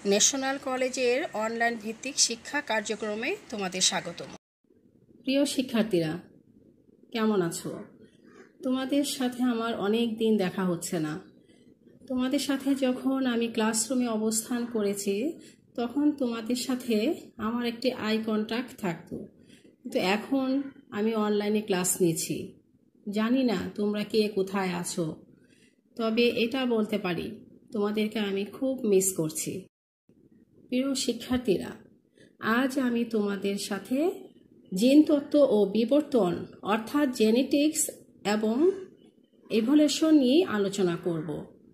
National কলেজের online ভিত্তিক শিক্ষা কার্যক্রমে তোমাদের স্বাগতম। প্রিয় শিক্ষার্থীরা, কেমন আছো? তোমাদের সাথে আমার অনেক দিন দেখা হচ্ছে না। তোমাদের সাথে যখন আমি ক্লাসরুমে অবস্থান করেছি তখন তোমাদের সাথে আমার একটি আই কন্ট্যাক্ট থাকতো, কিন্তু এখন আমি অনলাইনে ক্লাস নিয়েছি। জানি না তোমরা কে কোথায় আছো, তবে এটা বলতে পারি তোমাদেরকে আমি খুব মিস করছি। প্রিয় শিক্ষার্থীরা, আজ আমি তোমাদের সাথে জিন তত্ত্ব ও বিবর্তন অর্থাৎ জেনেটিক্স এবং ইভলিউশন নিয়ে আলোচনা করব।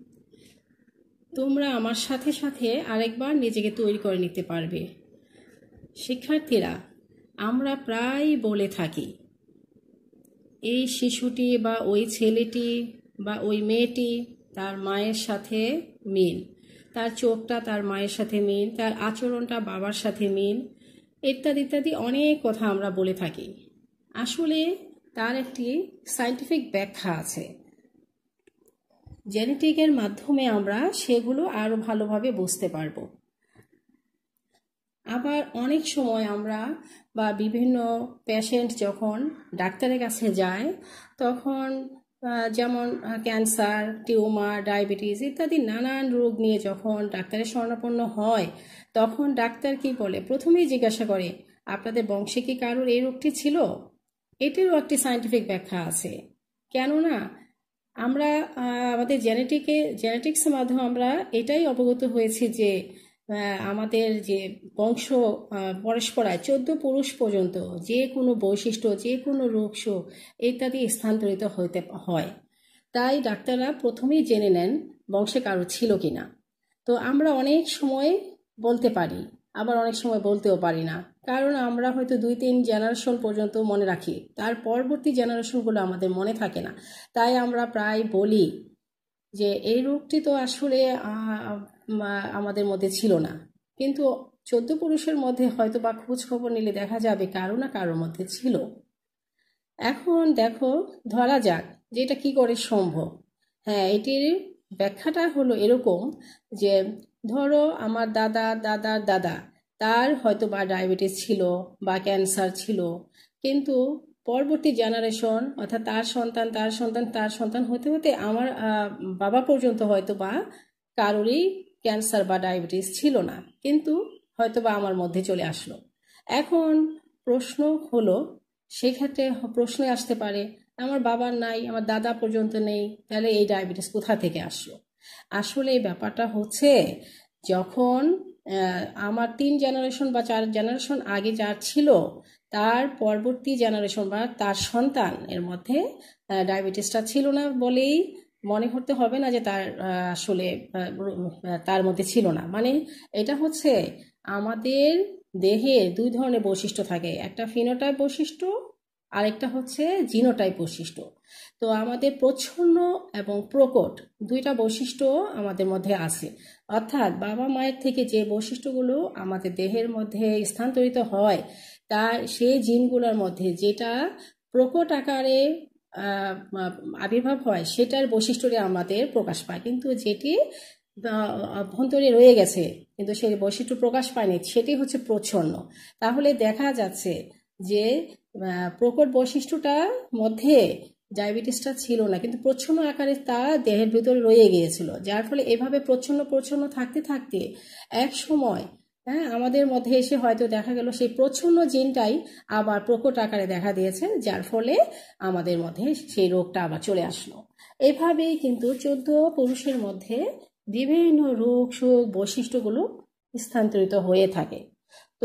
তোমরা আমার সাথে সাথে আরেকবার নিজেকে তৈরি করে নিতে পারবে। শিক্ষার্থীরা, আমরা প্রায় বলে থাকি এই শিশুটি বা ওই ছেলেটি বা ওই মেয়েটি তার মায়ের সাথে মিল, তার চোখটা তার মায়ের সাথে মিল, তার আচরণটা বাবার সাথে মিল, ইত্যাদি ইত্যাদি অনেক কথা আমরা বলে থাকি। আসলে তার একটি সায়েন্টিফিক ব্যাখ্যা আছে। জেনেটিকের মাধ্যমে আমরা সেগুলো আরও ভালোভাবে বুঝতে পারবো। আবার অনেক সময় আমরা বা বিভিন্ন পেশেন্ট যখন ডাক্তারের কাছে যায় তখন যেমন ক্যান্সার, টিউমার, ডায়াবেটিস ইত্যাদি নানান রোগ নিয়ে যখন ডাক্তারের শরণাপন্ন হয় তখন ডাক্তার কি বলে? প্রথমেই জিজ্ঞাসা করে, আপনাদের বংশে কি কারোর এই রোগটি ছিল? এটিরও একটি সায়েন্টিফিক ব্যাখ্যা আছে। কেননা আমরা আমাদের জেনেটিক্সের মাধ্যমে আমরা এটাই অবগত হয়েছি যে আমাদের যে বংশ পরস্পরায় 14 পুরুষ পর্যন্ত যে কোনো বৈশিষ্ট্য, যে কোনো রোগ শোক ইত্যাদি স্থানান্তরিত হতে হয়। তাই ডাক্তাররা প্রথমেই জেনে নেন বংশে কারো ছিল কিনা। তো আমরা অনেক সময় বলতে পারি, আবার অনেক সময় বলতেও পারি না, কারণ আমরা হয়তো 2-3 জেনারেশন পর্যন্ত মনে রাখি, তার পরবর্তী জেনারেশনগুলো আমাদের মনে থাকে না। তাই আমরা প্রায় বলি যে এই রোগটি তো আসলে আমাদের মধ্যে ছিল না, কিন্তু 14 পুরুষের মধ্যে হয়তো বা খোঁজ খবর নিলে দেখা যাবে কারো না কারোর মধ্যে ছিল। এখন দেখো, ধরা যাক যে এটা কি করে সম্ভব। হ্যাঁ, এটির ব্যাখ্যাটা হলো এরকম যে ধরো আমার দাদার দাদা, তার হয়তো বা ডায়াবেটিস ছিল বা ক্যান্সার ছিল, কিন্তু পরবর্তী জেনারেশন অর্থাৎ তার সন্তান তার সন্তান তার সন্তান হতে হতে আমার বাবা পর্যন্ত হয়তো বা কারোরই ক্যান্সার বা ডায়াবেটিস ছিল না, কিন্তু হয়তো বা আমার মধ্যে চলে আসলো। এখন প্রশ্ন হলো, সেক্ষেত্রে প্রশ্নে আসতে পারে আমার বাবার নাই, আমার দাদা পর্যন্ত নেই, তাহলে এই ডায়াবেটিস কোথা থেকে আসলো? আসলে এই ব্যাপারটা হচ্ছে যখন আমার 3 জেনারেশন বা 4 জেনারেশন আগে যার ছিল তার পরবর্তী জেনারেশন বা তার সন্তান এর মধ্যে ডায়াবেটিসটা ছিল না বলেই মনে করতে হবে না যে তার আসলে তার মধ্যে ছিল না। মানে এটা হচ্ছে আমাদের দেহে 2 ধরনের বৈশিষ্ট্য থাকে, একটা ফিনোটাইপ বৈশিষ্ট্য, আরেকটা হচ্ছে জিনোটাইপ বৈশিষ্ট্য। তো আমাদের প্রচ্ছন্ন এবং প্রকট 2টা বৈশিষ্ট্য আমাদের মধ্যে আছে, অর্থাৎ বাবা মায়ের থেকে যে বৈশিষ্ট্যগুলো আমাদের দেহের মধ্যে স্থানান্তরিত হয় তার সেই জিনগুলোর মধ্যে যেটা প্রকট আকারে আবির্ভাব হয় সেটার বৈশিষ্ট্যটি আমাদের প্রকাশ পায়, কিন্তু যেটি অভ্যন্তরে রয়ে গেছে কিন্তু সেই বৈশিষ্ট্য প্রকাশ পায়নি সেটি হচ্ছে প্রচ্ছন্ন। তাহলে দেখা যাচ্ছে যে প্রকট বৈশিষ্ট্যটার মধ্যে ডায়াবেটিসটা ছিল না, কিন্তু প্রচ্ছন্ন আকারে তা দেহের ভিতরে রয়ে গিয়েছিল, যার ফলে এভাবে প্রচ্ছন্ন থাকতে থাকতে এক সময় আমাদের মধ্যে এসে হয়তো দেখা গেল সেই প্রচ্ছন্ন জিনটাই আবার প্রকট আকারে দেখা দিয়েছে, যার ফলে আমাদের মধ্যে সেই রোগটা আবার চলে আসলো। এভাবেই কিন্তু 14 পুরুষের মধ্যে বিভিন্ন রোগ শোক বৈশিষ্ট্যগুলো স্থানান্তরিত হয়ে থাকে। তো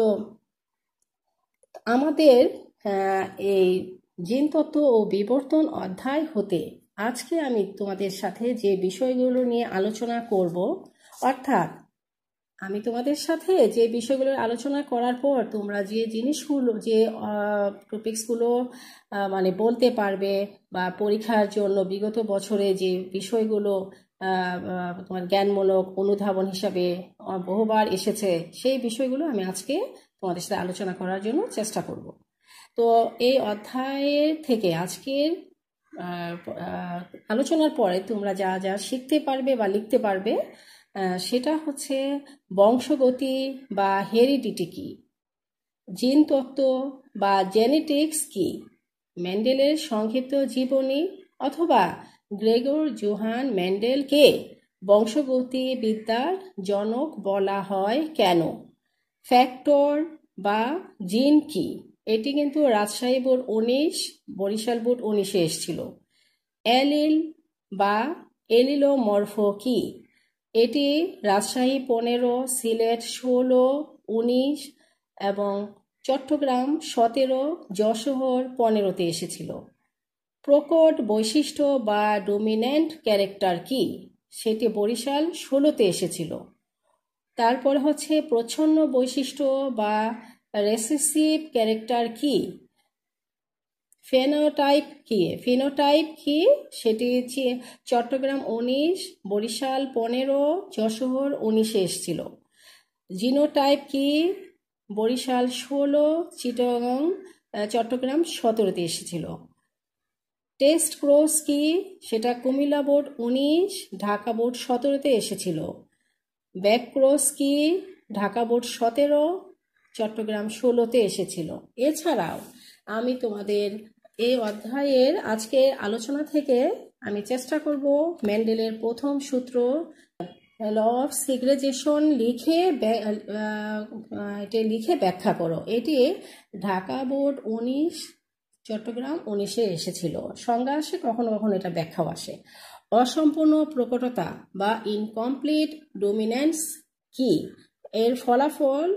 আমাদের এই জিনতত্ত্ব ও বিবর্তন অধ্যায় হতে আজকে আমি তোমাদের সাথে যে বিষয়গুলো নিয়ে আলোচনা করব, অর্থাৎ আমি তোমাদের সাথে যে বিষয়গুলোর আলোচনা করার পর তোমরা যে জিনিসগুলো যে টপিকসগুলো মানে বলতে পারবে বা পরীক্ষার জন্য বিগত বছরে যে বিষয়গুলো তোমার জ্ঞানমূলক অনুধাবন হিসাবে বহুবার এসেছে সেই বিষয়গুলো আমি আজকে তোমাদের সাথে আলোচনা করার জন্য চেষ্টা করব। তো এই অধ্যায়ের থেকে আজকের আলোচনার পরে তোমরা যা যা শিখতে পারবে বা লিখতে পারবে সেটা হচ্ছে বংশগতি বা হেরিডিটি কি, জিন তত্ত্ব বা জেনেটিক্স কি, মেন্ডেলের সংক্ষিপ্ত জীবনী অথবা গ্রেগর জোহান মেন্ডেলকে বংশগতি বিদ্যার জনক বলা হয় কেন, ফ্যাক্টর বা জিন কি, এটি কিন্তু রাজশাহী বোর্ড 19, বরিশাল বোর্ড 19-এ এসেছিল। অ্যালিল বা এলিলোমরফো কি, এটি রাজশাহী 15, সিলেট 16, 19 এবং চট্টগ্রাম 17, যশোর 15-তে এসেছিল। প্রকট বৈশিষ্ট্য বা ডোমিন্যান্ট ক্যারেক্টার কি, সেটি বরিশাল 16-তে এসেছিল। তারপর হচ্ছে প্রচ্ছন্ন বৈশিষ্ট্য বা রেসেসিভ ক্যারেক্টার কি, ফিনোটাইপ কি, সেটি চট্টগ্রাম 19, বরিশাল 15, যশোর 19-এ এসেছিল। জিনোটাইপ কি, বরিশাল 16, চিটাগং চট্টগ্রাম 17-তে এসেছিল। টেস্ট ক্রস কি, সেটা কুমিল্লা বোর্ড 19, ঢাকা বোর্ড 17-তে এসেছিল। ব্যাক ক্রস কি, ঢাকা বোর্ড 17, চট্টগ্রাম 16-তে এসেছিল। এছাড়াও আমি তোমাদের এই অধ্যায়ের আজকের আলোচনা থেকে আমি চেষ্টা করব মেন্ডেলের প্রথম সূত্র ল অফ সিগ্রেগেশন লিখে ব্যাখ্যা করো। এটি ঢাকা বোর্ড 19, চট্টগ্রাম 19-এ এসেছিল। সংজ্ঞা আসে, কখনো কখনো এটা ব্যাখ্যাও আসে। অসম্পূর্ণ প্রকটতা বা ইনকমপ্লিট ডোমিন্যান্স কি, এর ফলাফল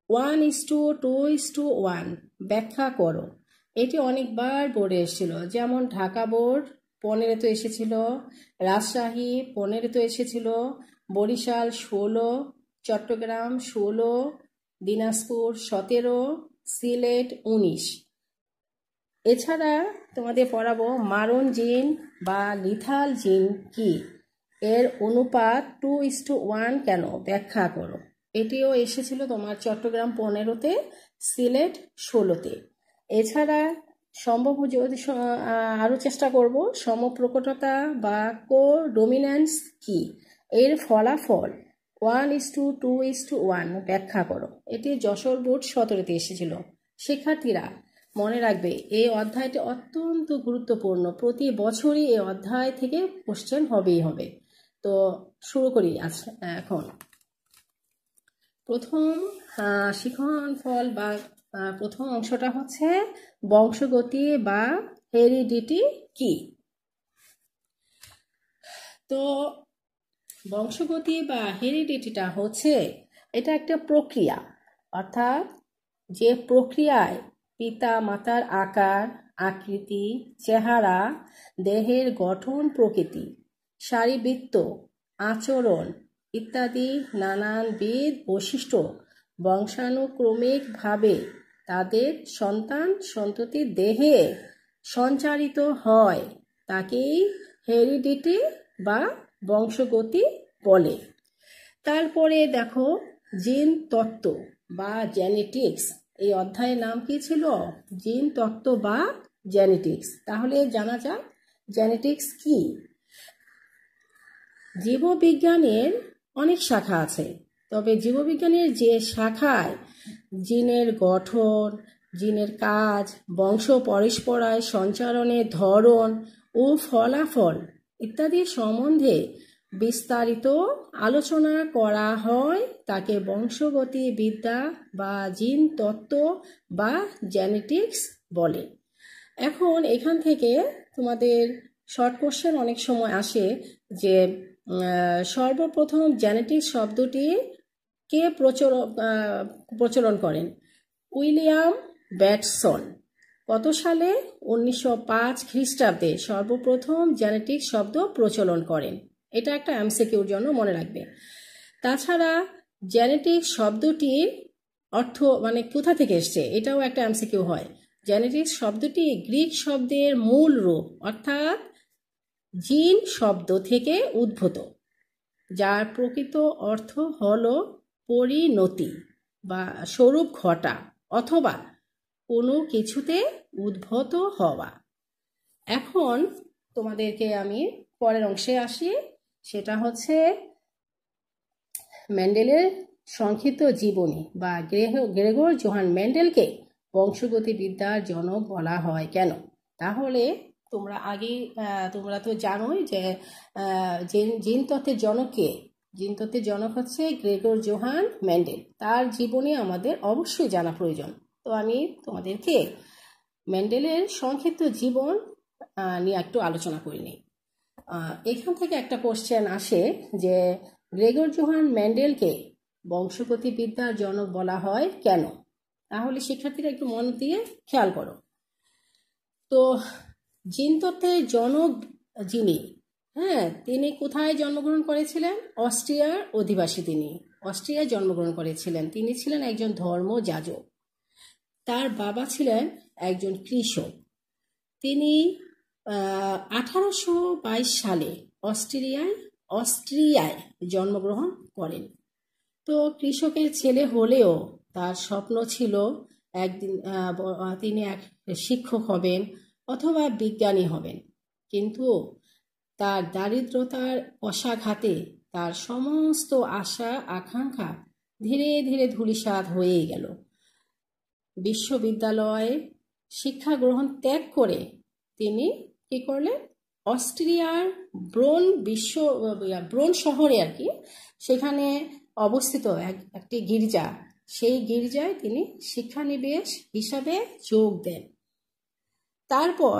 1:2:1, ব্যাখ্যা করো। এটি অনেকবার বোর্ডে এসেছিল, যেমন ঢাকা বোর্ড 15-তে এসেছিল, রাজশাহী 15-তে এসেছিল, বরিশাল 16, চট্টগ্রাম 16, দিনাজপুর 17, সিলেট 19। এছাড়া তোমাদের পড়াবো মারণ জিন বা লিথাল জিন কি, এর অনুপাত 2:1 কেন, ব্যাখ্যা করো। এটিও এসেছিল তোমার চট্টগ্রাম 15-তে, সিলেট 16-তে। এছাড়া সম্ভব যদি আরও চেষ্টা করব সমপ্রকটতা বা কোডোমিন্যান্স কি, এর ফলাফল 1:2:1, ব্যাখ্যা করো। এটি যশোর বোর্ড 17-তে এসেছিল। শিক্ষার্থীরা মনে রাখবে, এই অধ্যায়টি অত্যন্ত গুরুত্বপূর্ণ, প্রতি বছরই এই অধ্যায় থেকে কোশ্চেন হবেই হবে। তো শুরু করি এখন। প্রথম শিখন ফল বা প্রথম অংশটা হচ্ছে বংশগতি বা হেরিডিটি কি। তো বংশগতি বা হেরিডিটিটা হচ্ছে, এটা একটা প্রক্রিয়া, অর্থাৎ যে প্রক্রিয়ায় পিতা মাতার আকার, আকৃতি, চেহারা, দেহের গঠন প্রকৃতি, শারীরবৃত্ত, আচরণ ইত্যাদি নানানবিধ বৈশিষ্ট্য বংশানুক্রমিকভাবে তাদের সন্তান সন্ততির দেহে সঞ্চারিত হয়, তাকেই হেরিডিটি বা বংশগতি বলে। তারপরে দেখো জিন তত্ত্ব বা জেনেটিক্স, এই অধ্যায়ের নাম কি ছিল, জিন তত্ত্ব বা জেনেটিক্স। তাহলে জানা যাক জেনেটিক্স কি। জীববিজ্ঞানের অনেক শাখা আছে, তবে জীববিজ্ঞানের যে শাখায় জিনের গঠন, জিনের কাজ, বংশ পরস্পরায় সঞ্চারণের ধরন ও ফলাফল ইত্যাদি সম্বন্ধে বিস্তারিত আলোচনা করা হয়, তাকে বংশগতি বিদ্যা বা জিন তত্ত্ব বা জেনেটিক্স বলে। এখন এখান থেকে তোমাদের শর্ট কোশ্চেন অনেক সময় আসে যে সর্বপ্রথম জেনেটিক্স শব্দটি কে প্রচলন করেন, উইলিয়াম ব্যাটসন। কত সালে, 1905 খ্রিস্টাব্দে সর্বপ্রথম জেনেটিক্স শব্দ প্রচলন করেন। এটা একটা এমসিকিউর জন্য মনে রাখবে। তাছাড়া জেনেটিক্স শব্দটির অর্থ মানে কোথা থেকে এসছে, এটাও একটা এমসিকিউ হয়। জেনেটিক্স শব্দটি গ্রিক শব্দের মূল রূপ অর্থাৎ জিন শব্দ থেকে উদ্ভূত, যার প্রকৃত অর্থ হলো পরিণতি বা স্বরূপ ঘটা অথবা কোনো কিছুতে উদ্ভূত হওয়া। এখন তোমাদেরকে আমি পরের অংশে আসি, সেটা হচ্ছে মেন্ডেলের সংক্ষিপ্ত জীবনী বা গ্রেগর জোহান মেন্ডেলকে বংশগতিবিদ্যার জনক বলা হয় কেন? তাহলে তোমরা তো জানোই যে জিন তত্ত্বের জনক কে? জিন তত্ত্বের জনক হচ্ছে গ্রেগর জোহান মেন্ডেল। তার জীবনী আমাদের অবশ্যই জানা প্রয়োজন। তো আমি তোমাদেরকে মেন্ডেলের সংক্ষিপ্ত জীবন নিয়ে একটু আলোচনা করে নিই। এখান থেকে একটা কোশ্চেন আসে যে গ্রেগর জোহান মেন্ডেলকে বংশগতিবিদ্যার জনক বলা হয় কেন? তাহলে শিক্ষার্থীরা একটু মন দিয়ে খেয়াল করো। তো জিন তত্ত্বের জনক যিনি, তিনি কোথায় জন্মগ্রহণ করেছিলেন? অস্ট্রিয়ার অধিবাসী। তিনি অস্ট্রিয়ায় জন্মগ্রহণ করেছিলেন। তিনি ছিলেন একজন ধর্মযাজক। তার বাবা ছিলেন একজন কৃষক। তিনি 1822 সালে অস্ট্রিয়ায় জন্মগ্রহণ করেন। তো কৃষকের ছেলে হলেও তার স্বপ্ন ছিল একদিন তিনি এক শিক্ষক হবেন অথবা বিজ্ঞানী হবেন। কিন্তু তার দারিদ্রতার কষাঘাতে তার সমস্ত আশা আকাঙ্ক্ষা ধীরে ধীরে ধূলিসাৎ হয়ে গেল। বিশ্ববিদ্যালয়ে শিক্ষা গ্রহণ ত্যাগ করে তিনি কি করলেন? অস্ট্রিয়ার ব্রোন শহরে সেখানে অবস্থিত একটি গির্জা, সেই গির্জায় তিনি শিক্ষানবিশ হিসাবে যোগ দেন। তারপর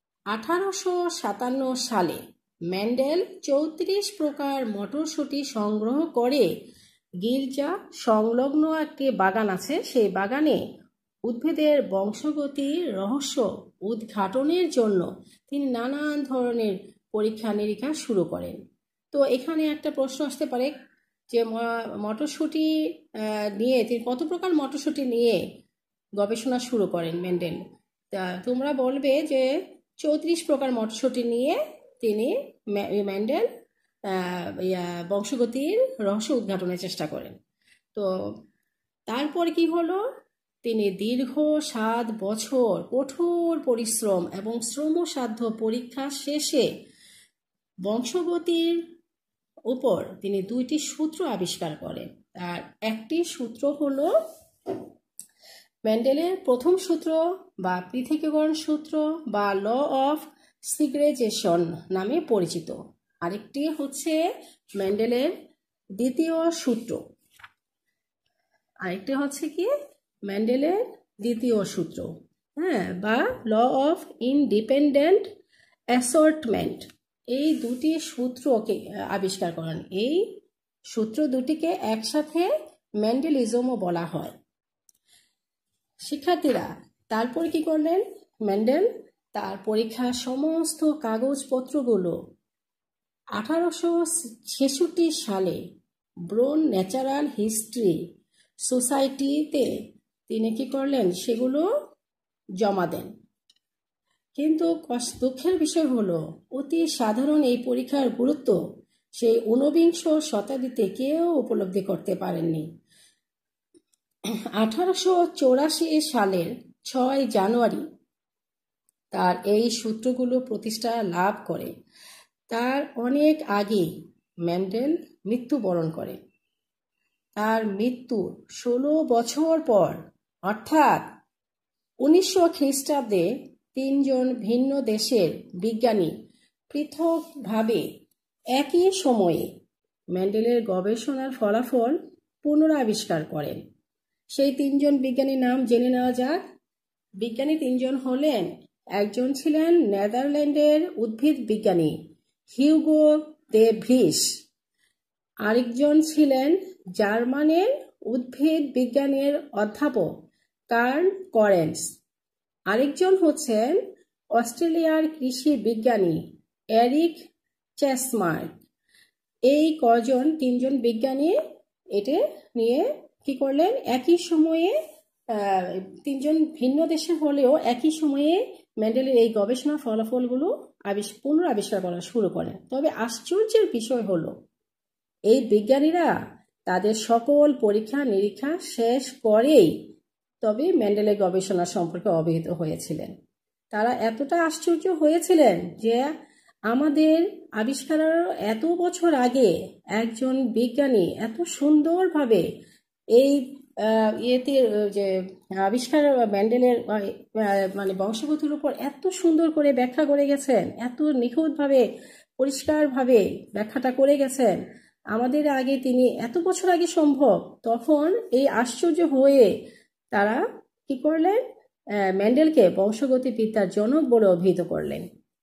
1857 সালে মেন্ডেল 34 প্রকার মটরশুঁটি সংগ্রহ করে গির্জা সংলগ্ন একটি বাগান আছে, সেই বাগানে উদ্ভিদের বংশগতির রহস্য উদ্ঘাটনের জন্য তিনি নানান ধরনের পরীক্ষা নিরীক্ষা শুরু করেন। তো এখানে একটা প্রশ্ন আসতে পারে যে মটরশুঁটি নিয়ে তিনি কত প্রকার মটরশুঁটি নিয়ে গবেষণা শুরু করেন মেন্ডেল? তা তোমরা বলবে যে 34 প্রকার মটরশুঁটি নিয়ে তিনি মেন্ডেল বংশগতির রহস্য উদ্ঘাটনের চেষ্টা করেন। তো তারপর কি হলো? তিনি দীর্ঘ 7 বছর কঠোর পরিশ্রম এবং শ্রমসাধ্য পরীক্ষা শেষে বংশগতির উপর তিনি 2টি সূত্র আবিষ্কার করেন। আর একটি সূত্র হলো মেন্ডেলের প্রথম সূত্র বা পৃথকীকরণ সূত্র বা ল অফ সিগ্রেগেশন নামে পরিচিত। আরেকটি হচ্ছে মেন্ডেলের দ্বিতীয় সূত্র। বা ল অফ ইনডিপেন্ডেন্ট অ্যাসর্টমেন্ট। এই দুটি সূত্রকে আবিষ্কার করেন। এই সূত্র দুটিকে একসাথে মেন্ডেলিজমও বলা হয়। শিক্ষার্থীরা তারপর কি করলেন? মেন্ডেল তার পরীক্ষার সমস্ত কাগজপত্রগুলো 1866 সালে ব্রোন ন্যাচারাল হিস্ট্রি সোসাইটিতে তিনি কি করলেন? সেগুলো জমা দেন। কিন্তু দুঃখের বিষয় হলো অতি সাধারণ এই পরীক্ষার গুরুত্ব সেই 19বিংশ শতাব্দীতে কেউ উপলব্ধি করতে পারেননি। 1884 সালের 6 জানুয়ারি তার এই সূত্রগুলো প্রতিষ্ঠা লাভ করে। তার অনেক আগে মেন্ডেল মৃত্যুবরণ করে। তার মৃত্যুর 16 বছর পর অর্থাৎ 1900 খ্রিস্টাব্দে 3 জন ভিন্ন দেশের বিজ্ঞানী পৃথকভাবে একই সময়ে মেন্ডেলের গবেষণার ফলাফল পুনরাবিষ্কার করেন। সেই 3 জন বিজ্ঞানীর নাম জেনে নেওয়া যাক। বিজ্ঞানী 3 জন হলেন, একজন ছিলেন নেদারল্যান্ডের উদ্ভিদ বিজ্ঞানী হিউগো দে ভ্রিস, আরেকজন ছিলেন জার্মানের উদ্ভিদ বিজ্ঞানের অধ্যাপক কার্ল করেন্স, আরেকজন হচ্ছেন অস্ট্রেলিয়ার কৃষি বিজ্ঞানী এরিক চেসমার্ক। এই কজন 3 জন বিজ্ঞানী এটা নিয়ে কি করলেন? একই সময়ে 3 জন ভিন্ন দেশে হলেও একই সময়ে মেন্ডেলের এই গবেষণা ফলাফলগুলো পুনরাবিষ্কার করা শুরু করেন। তবে আশ্চর্যের বিষয় হলো এই বিজ্ঞানীরা তাদের সকল পরীক্ষা নিরীক্ষা শেষ করেই তবে মেন্ডেলের গবেষণা সম্পর্কে অবহিত হয়েছিলেন। তারা এতটা আশ্চর্য হয়েছিলেন যে আমাদের আবিষ্কারের এত বছর আগে একজন বিজ্ঞানী এত সুন্দরভাবে এই ইয়েতে যে আবিষ্কার ম্যান্ডেলের মানে বংশগতির উপর এত সুন্দর করে ব্যাখ্যা করে গেছেন, এত নিখুঁতভাবে পরিষ্কারভাবে ব্যাখ্যাটা করে গেছেন। আমাদের আগে তিনি এত বছর আগে সম্ভব, তখন এই আশ্চর্য হয়ে তারা কি করলেন, ম্যান্ডেলকে বংশগতিবিদ্যার জনক বলে অভিহিত করলেন।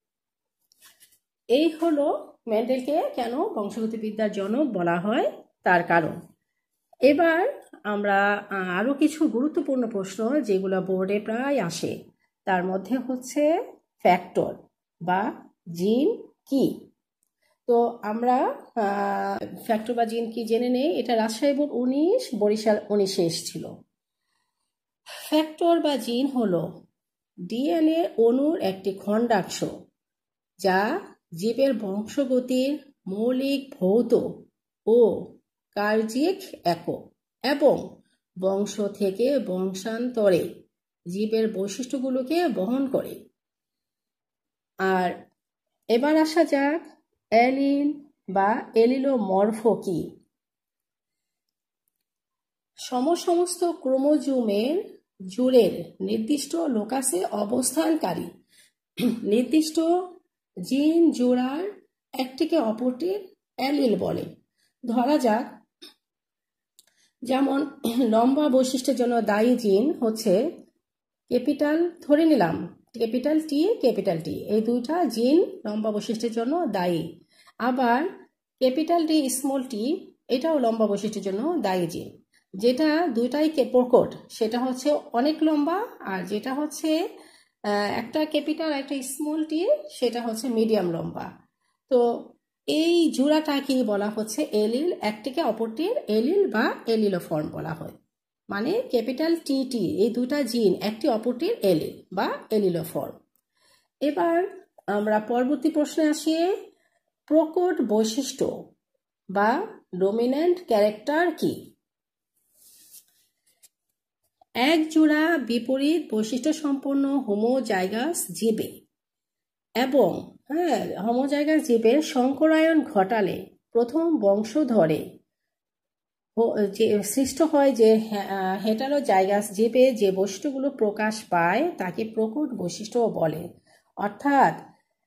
এই হলো ম্যান্ডেলকে কেন বংশগতিবিদ্যার জনক বলা হয় তার কারণ। এবার আমরা আরও কিছু গুরুত্বপূর্ণ প্রশ্ন যেগুলো বোর্ডে প্রায় আসে, তার মধ্যে হচ্ছে ফ্যাক্টর বা জিন কি। তো আমরা ফ্যাক্টর বা জিন কি জেনে নেই। এটা রাজশাহী বোর্ড 19, বরিশাল 19-এ এসেছিল। ফ্যাক্টর বা জিন হলো ডিএনএ অণুর একটি খণ্ডাংশ যা জীবের বংশগতির মৌলিক ভৌত ও কার্যিক একক এবং বংশ থেকে বংশান্তরে জীবের বৈশিষ্ট্যগুলোকে বহন করে। আর এবার আসা যাক অ্যালিল বা এলিলোমরফো কি। সমস্ত ক্রোমোজোমের জুড়ের নির্দিষ্ট লোকাসে অবস্থানকারী নির্দিষ্ট জিন জোড়ার একটিকে অপরটির অ্যালিল বলে। ধরা যাক, যেমন লম্বা বৈশিষ্ট্যের জন্য দায়ী জিন হচ্ছে ক্যাপিটাল, ধরে নিলাম ক্যাপিটাল টি ক্যাপিটাল টি, এই দুইটা জিন লম্বা বৈশিষ্ট্যের জন্য দায়ী। আবার ক্যাপিটাল টি স্মল টি, এটাও লম্বা বৈশিষ্ট্যের জন্য দায়ী জিন। যেটা দুইটাই প্রকট সেটা হচ্ছে অনেক লম্বা, আর যেটা হচ্ছে একটা ক্যাপিটাল একটা স্মল টি সেটা হচ্ছে মিডিয়াম লম্বা। তো এই জোড়াটাকে বলা হচ্ছে এলিল, একটিকে অপরটির এলিল বা এলিলোফর্ম বলা হয়। মানে ক্যাপিটাল টি টি এই দুটা জিন একটি অপরটির এলিল বা এলিলোফর্ম। এবার আমরা পরবর্তী প্রশ্নে আসি, প্রকট বৈশিষ্ট্য বা ডমিন্যান্ট ক্যারেক্টার কি। এক জোড়া বিপরীত বৈশিষ্ট্য সম্পন্ন হোমোজাইগাস জীবে এবং হোমোজাইগাস জীবের সংকরায়ন ঘটালে প্রথম বংশধরে যে সৃষ্ট হয় যে হেটারোজাইগাস জীবে যে বৈশিষ্ট্যগুলো প্রকাশ পায় তাকে প্রকট বৈশিষ্ট্য বলে। অর্থাৎ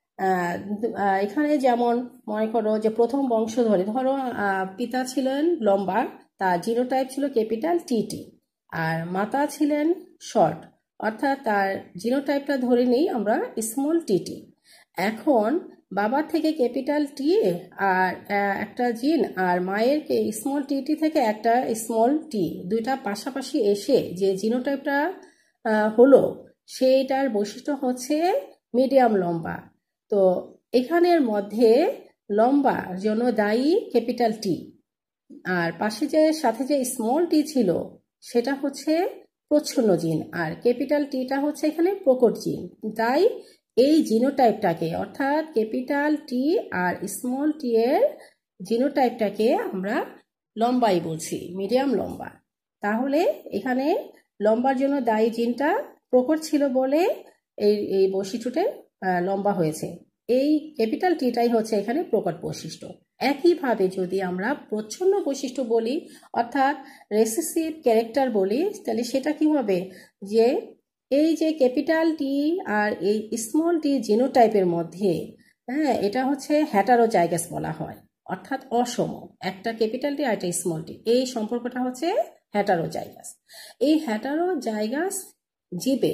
এখানে যেমন মনে করো যে প্রথম বংশধরে, ধরো পিতা ছিলেন লম্বা, তার জিনোটাইপ ছিল ক্যাপিটাল টিটি, আর মাতা ছিলেন শর্ট, অর্থাৎ তার জিনোটাইপটা ধরে নিই আমরা স্মল টিটি। এখন বাবার থেকে ক্যাপিটাল টি আর একটা জিন আর মায়ের স্মল টিটি থেকে একটা স্মল টি, দুইটা পাশাপাশি এসে যে জিনোটাইপটা হলো সেইটার বৈশিষ্ট্য হচ্ছে মিডিয়াম লম্বা। তো এখানের মধ্যে লম্বার জন্য দায়ী ক্যাপিটাল টি, আর পাশে যে সাথে যে স্মল টি ছিল সেটা হচ্ছে প্রচ্ছন্ন জিন, আর ক্যাপিটাল টিটা হচ্ছে এখানে প্রকট জিন। তাই এই জিনোটাইপটাকে অর্থাৎ ক্যাপিটাল টি আর স্মল টি এর জিনোটাইপটাকে আমরা লম্বাই বলছি, মিডিয়াম লম্বা। তাহলে এখানে লম্বার জন্য দায়ী জিনটা প্রকট ছিল বলে এই বৈশিষ্ট্যটা লম্বা হয়েছে। এই ক্যাপিটাল টিটাই হচ্ছে এখানে প্রকট বৈশিষ্ট্য। একইভাবে যদি আমরা প্রচ্ছন্ন বৈশিষ্ট্য বলি অর্থাৎ রেসেসিভ ক্যারেক্টার বলি, তাহলে সেটা কি হবে, যে এই যে ক্যাপিটাল টি আর এই স্মল টি জিনোটাইপের মধ্যে এটা হচ্ছে হেটারোজাইগাস বলা হয়, অর্থাৎ অসম, একটা ক্যাপিটাল টি আর একটা স্মল টি, এই সম্পর্কটা হচ্ছে হেটারোজাইগাস। এই হেটারোজাইগাস জীবে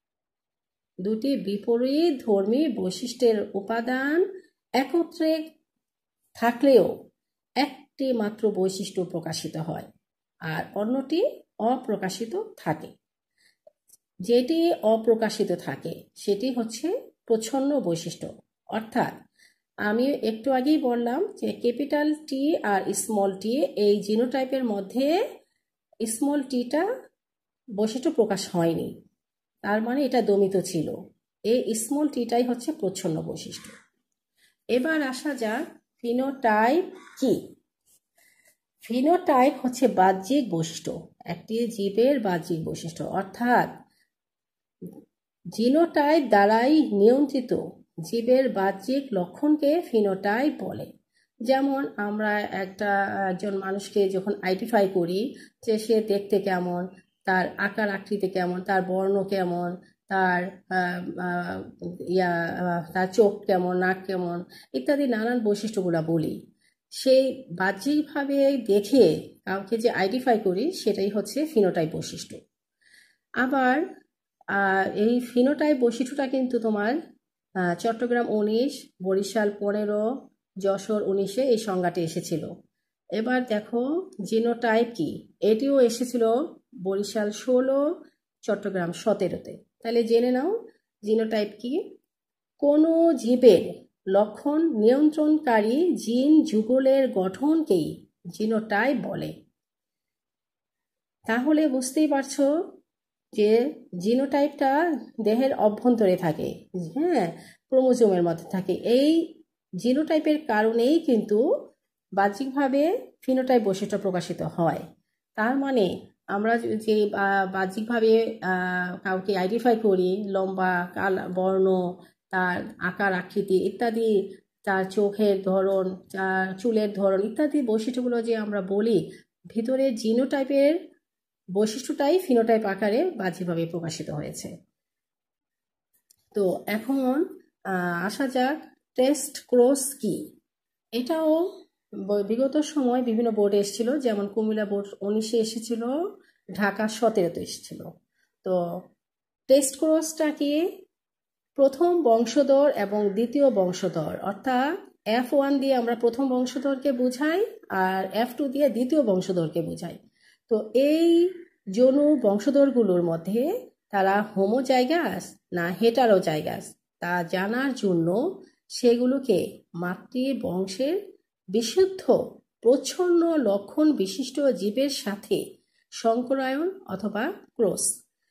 দুটি বিপরীত ধর্মী বৈশিষ্ট্যের উপাদান একত্রে থাকলেও একটি মাত্র বৈশিষ্ট্য প্রকাশিত হয় আর অন্যটি অপ্রকাশিত থাকে। যেটি অপ্রকাশিত থাকে সেটি হচ্ছে প্রচ্ছন্ন বৈশিষ্ট্য। অর্থাৎ আমি একটু আগেই বললাম যে ক্যাপিটাল টি আর স্মল টি এই জিনোটাইপের মধ্যে স্মল টিটা বৈশিষ্ট্য প্রকাশ হয়নি, তার মানে এটা দমিত ছিল। এই স্মল টিটাই হচ্ছে প্রচ্ছন্ন বৈশিষ্ট্য। এবার আসা যাক ফিনোটাইপ কি। ফিনোটাইপ হচ্ছে বাহ্যিক বৈশিষ্ট্য, একটি জীবের বাহ্যিক বৈশিষ্ট্য, অর্থাৎ জিনোটাইপ দ্বারাই নিয়ন্ত্রিত জীবের বাহ্যিক লক্ষণকে ফিনোটাইপ বলে। যেমন আমরা একজন মানুষকে যখন আইডেন্টিফাই করি যে সে দেখতে কেমন, তার আকার আকৃতি কেমন, তার বর্ণ কেমন, তার তার চোখ কেমন, নাক কেমন ইত্যাদি নানান বৈশিষ্ট্যগুলো বলি। সেই বাহ্যিকভাবে দেখে কাউকে যে আইডেন্টিফাই করি সেটাই হচ্ছে ফিনোটাইপ বৈশিষ্ট্য। আবার এই ফিনোটাইপ বৈশিষ্ট্যটা কিন্তু তোমার চট্টগ্রাম 19, বরিশাল 15, যশোর 19-এ এই সংজ্ঞাটি এসেছিল। এবার দেখো জিনোটাইপ কি, এটিও এসেছিল বরিশাল 16, চট্টগ্রাম 17-তে। তাহলে জেনে নাও জিনোটাইপ কি। কোনো জীবের লক্ষণ নিয়ন্ত্রণকারী জিন যুগলের গঠনকেই জিনোটাইপ বলে। তাহলে বুঝতেই পারছো যে জিনোটাইপটা দেহের অভ্যন্তরে থাকে, হ্যাঁ, ক্রোমোজোমের মধ্যে থাকে। এই জিনোটাইপের কারণেই কিন্তু বাহ্যিকভাবে ফিনোটাইপ বৈশিষ্ট্য প্রকাশিত হয়। তার মানে আমরা যে বাহ্যিকভাবে কাউকে আইডেন্টিফাই করি, লম্বা, বর্ণ, তার আকার আকৃতি ইত্যাদি, তার চোখের ধরন, তার চুলের ধরন ইত্যাদি বৈশিষ্ট্যগুলো যে আমরা বলি, ভিতরে জিনোটাইপের বৈশিষ্ট্যটাই ফিনোটাইপ আকারে বাহ্যিকভাবে প্রকাশিত হয়েছে। তো এখন আসা যাক টেস্ট ক্রস কি। এটাও বিগত সময় বিভিন্ন বোর্ডে এসেছিল, যেমন কুমিল্লা বোর্ড 19-এ এসেছিল, ঢাকা 17-তে এসেছিল। তো টেস্ট ক্রসটা কি, প্রথম বংশধর এবং দ্বিতীয় বংশধর, অর্থাৎ F1 দিয়ে আমরা প্রথম বংশধরকে বুঝাই আর F2 দিয়ে দ্বিতীয় বংশধরকে বুঝাই। তো এই যৌন বংশধরগুলোর মধ্যে তারা হোমোজাইগাস না হেটারোজাইগাস তা জানার জন্য সেগুলোকে মাতৃবংশের বিশুদ্ধ প্রচ্ছন্ন লক্ষণ বিশিষ্ট জীবের সাথে সংকরায়ন অথবা ক্রস,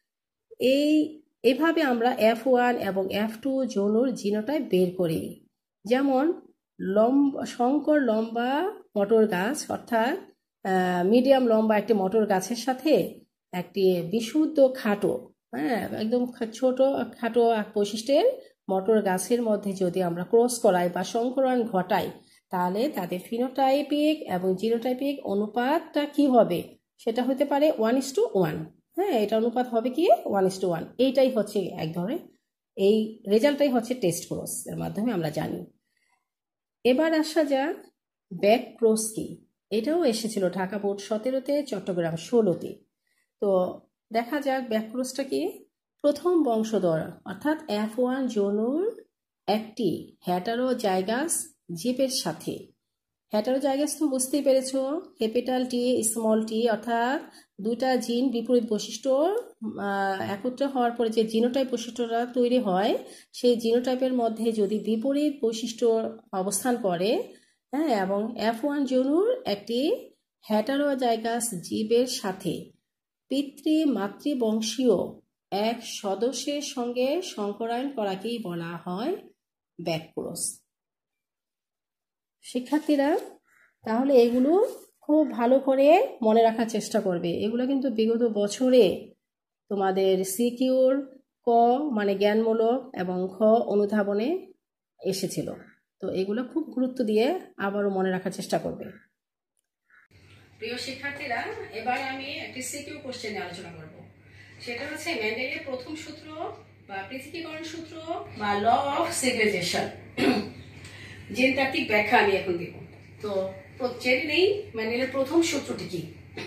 এভাবে আমরা F1 এবং F2 যৌনর জিনোটাইপ বের করি। যেমন শঙ্কর লম্বা মটর গাছ, অর্থাৎ মিডিয়াম লম্বা একটি মটর গাছের সাথে একটি বিশুদ্ধ খাটো, হ্যাঁ, একদম ছোট খাটো বৈশিষ্ট্যের মটর গাছের মধ্যে যদি আমরা ক্রস করাই বা সংকরণ ঘটাই, তাহলে তাদের ফিনোটাইপিক এবং জিনোটাইপিক অনুপাতটা কি হবে, সেটা হতে পারে 1:1। হ্যাঁ, এটা অনুপাত হবে কি 1:1। এইটাই হচ্ছে এক ধরনের, এই রেজাল্টটাই হচ্ছে টেস্ট ক্রস এর মাধ্যমে আমরা জানি। এবার আসা যাক ব্যাক ক্রস কি। এটাও এসেছিল ঢাকা বোর্ড 17-তে, চট্টগ্রাম 16-তে। তো দেখা যাক ব্যাক ক্রসটা কি। প্রথম বংশধর অর্থাৎ F1 যৌনর একটি হেটারোজাইগাস জীবের সাথে, হেটারোজাইগাস তো বুঝতেই পেরেছ, ক্যাপিটাল টি স্মল টি, অর্থাৎ দুটা জিন বিপরীত বৈশিষ্ট্য একত্র হওয়ার পরে যে জিনোটাইপ বৈশিষ্ট্যটা তৈরি হয়, সেই জিনোটাইপের মধ্যে যদি বিপরীত বৈশিষ্ট্য অবস্থান করে, হ্যাঁ, এবং F1 যৌনর একটি হেটারোজাইগাস জীবের সাথে পিতৃ মাতৃবংশীয় এক সদস্যের সঙ্গে সংকরায়ন করাকেই বলা হয় ব্যাক ক্রস। শিক্ষার্থীরা তাহলে এগুলো খুব ভালো করে মনে রাখার চেষ্টা করবে। এগুলো কিন্তু বিগত বছরে তোমাদের সিকিউর ক মানে জ্ঞানমূলক এবং খ অনুধাবনে এসেছিল। তো এগুলো খুব গুরুত্ব দিয়ে আবারও মনে রাখার চেষ্টা করবে। প্রিয় শিক্ষার্থীরা, এবার আমি একটি সিকিউ কোশ্চেন নিয়ে আলোচনা করব। সেটা হচ্ছে মেন্ডেলের প্রথম সূত্র বা পৃথকীকরণ সূত্র বা ল অফ সেগ্রেগেশন, জিনতাত্ত্বিক ব্যাখ্যা আমি এখন দেব। তো জেনে নেই মেন্ডেলের প্রথম সূত্রটি কি।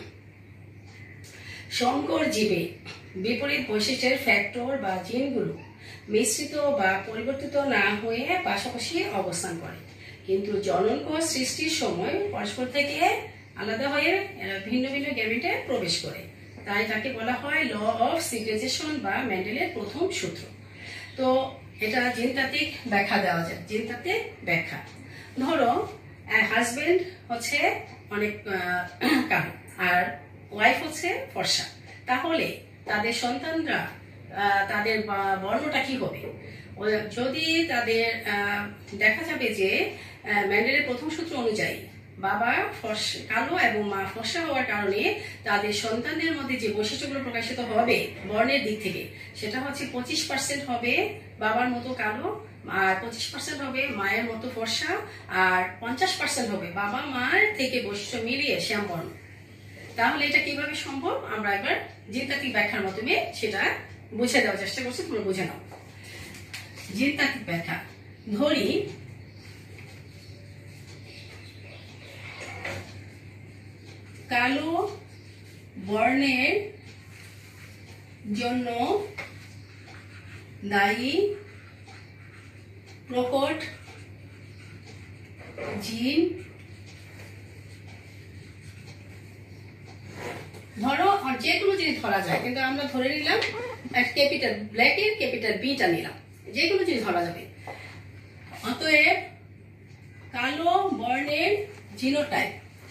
সংকর জীবে বিপরীত বৈশিষ্ট্যের ফ্যাক্টর বা জিনগুলো মিশ্রিত বা পরিবর্তিত না হয়ে পাশাপাশি অবস্থান করে, কিন্তু জননকোষ সৃষ্টির সময় পরস্পর থেকে আলাদা হয়ে ভিন্ন ভিন্ন গ্যামেটে প্রবেশ করে। তাই তাকে বলা হয় ল অফ সেগ্রেগেশন বা মেন্ডেলের প্রথম সূত্র। তো এটা জিনতাত্ত্বিক ব্যাখ্যা দেওয়া যায়। জিনতাত্ত্বিক ব্যাখ্যা, ধরো হাজবেন্ড হচ্ছে অনেক কালো আর ওয়াইফ হচ্ছে ফর্সা, তাহলে তাদের সন্তানরা তাদের বর্ণটা কি হবে? যদি তাদের দেখা যাবে যে মেন্ডেলের প্রথম সূত্র অনুযায়ী বাবা কালো এবং মা ফর্সা হওয়ার কারণে তাদের সন্তানদের মধ্যে যে বৈশিষ্ট্যগুলো প্রকাশিত হবে বর্ণের দিক থেকে, সেটা হচ্ছে 25% হবে বাবার মতো কালো, আর 25% হবে মায়ের মতো ফর্সা, আর 50% হবে বাবা মায়ের থেকে বৈশিষ্ট্য মিলিয়ে শ্যামবর্ণ। তাহলে এটা কিভাবে সম্ভব, আমরা একবার জিনতাত্ত্বিক ব্যাখ্যার মাধ্যমে সেটা বুঝে দেওয়ার চেষ্টা করছি, তোমরা বুঝে নাও। জিনতাত্ত্বিক ব্যাখ্যা, ধরি কালো বর্ণের জন্য দায়ী প্রকট জিন, ধরো যে কোনো জিনিস ধরা যায়, কিন্তু আমরা ধরে নিলাম ক্যাপিটাল ব্ল্যাকের ক্যাপিটাল বিটা নিলাম, যে কোনো জিনিস ধরা যাবে। অতএব কালো বর্ণের জিনোটাইপ,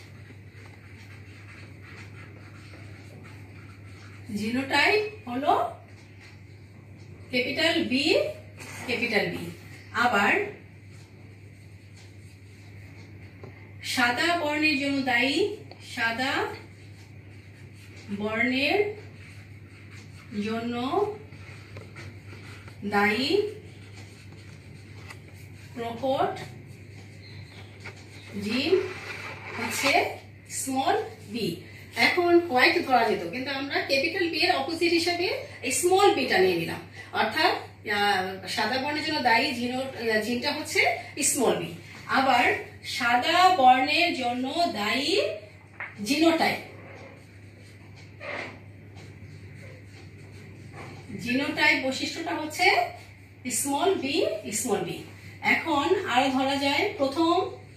জিনোটাইপ হলো ক্যাপিটাল বি ক্যাপিটাল বি। আবার সাদা বর্ণের জন্য দায়ী, সাদা বর্ণের জন্য দায়ী প্রকট জিন হচ্ছে স্মল বি। এখন হোয়াইট ধরা যেত, কিন্তু আমরা ক্যাপিটাল বি এর অপোজিট হিসেবে স্মল বিটা নিয়ে নিলাম, অর্থাৎ সাদা বর্ণের জন্য দায়ী জিনটা হচ্ছে স্মল বি। আবার সাদা বর্ণের জন্য দায়ী জিনোটাইপ, জিনোটাইপ বৈশিষ্ট্যটা হচ্ছে স্মল বি স্মল বি। এখন আরো ধরা যায় প্রথম